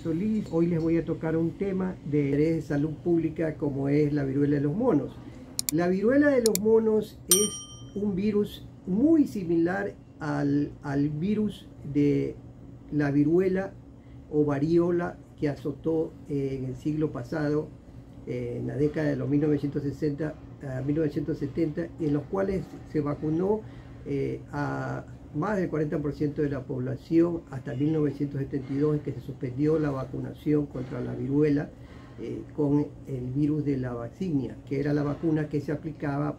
Solís. Hoy les voy a tocar un tema de interés de salud pública como es la viruela de los monos. La viruela de los monos es un virus muy similar al virus de la viruela o variola que azotó en el siglo pasado, en la década de los 1960 a 1970, en los cuales se vacunó a más del 40% de la población hasta 1972, en que se suspendió la vacunación contra la viruela con el virus de la vaccinia, que era la vacuna que se aplicaba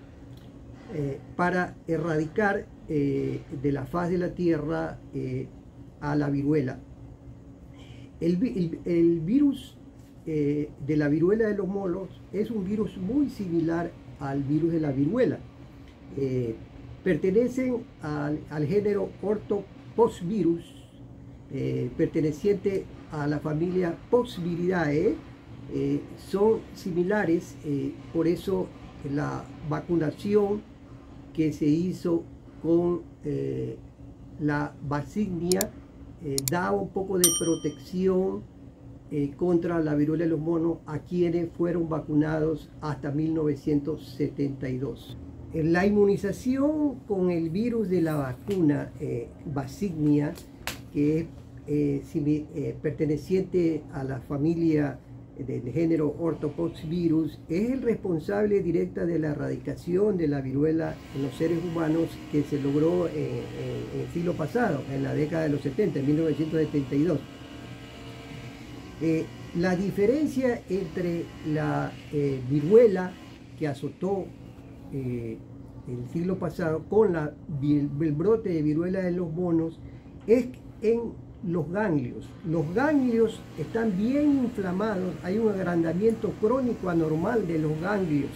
para erradicar de la faz de la tierra a la viruela. El virus de la viruela de los monos es un virus muy similar al virus de la viruela. Pertenecen al género Orthopoxvirus, perteneciente a la familia Poxviridae. Son similares, por eso la vacunación que se hizo con la vaccinia da un poco de protección contra la viruela de los monos a quienes fueron vacunados hasta 1972. La inmunización con el virus de la vacuna vaccinia, que es perteneciente a la familia del género Orthopoxvirus, es el responsable directa de la erradicación de la viruela en los seres humanos, que se logró en el siglo pasado, en la década de los 70, en 1972. La diferencia entre la viruela que azotó el siglo pasado con el brote de viruela de los monos es en los ganglios. Los ganglios están bien inflamados, hay un agrandamiento crónico anormal de los ganglios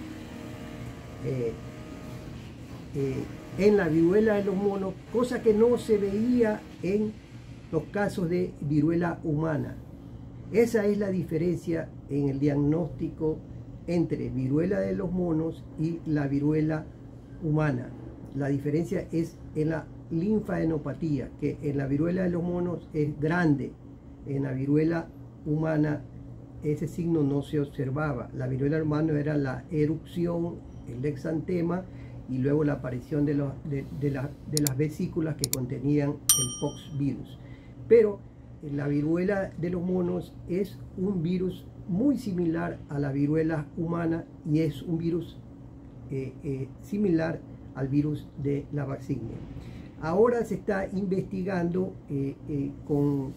en la viruela de los monos, cosa que no se veía en los casos de viruela humana. Esa es la diferencia en el diagnóstico entre viruela de los monos y la viruela humana. La diferencia es en la linfadenopatía, que en la viruela de los monos es grande, en la viruela humana ese signo no se observaba. La viruela humana era la erupción, el exantema y luego la aparición de las vesículas que contenían el poxvirus. Pero la viruela de los monos es un virus muy similar a la viruela humana y es un virus similar al virus de la vaccinia. Ahora se está investigando con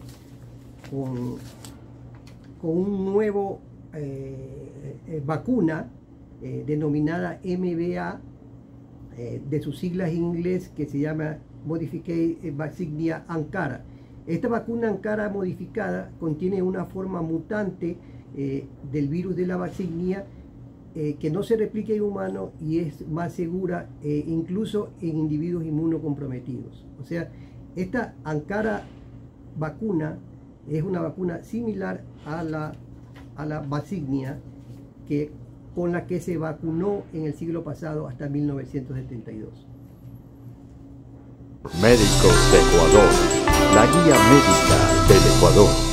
un nuevo vacuna denominada MVA, de sus siglas en inglés, que se llama Modified Vaccinia Ankara. Esta vacuna Ankara modificada contiene una forma mutante del virus de la vaccinia que no se replica en humanos y es más segura incluso en individuos inmunocomprometidos. O sea, esta Ankara vacuna es una vacuna similar a la vaccinia con la que se vacunó en el siglo pasado hasta 1972. Médicos de Ecuador, la guía médica del Ecuador.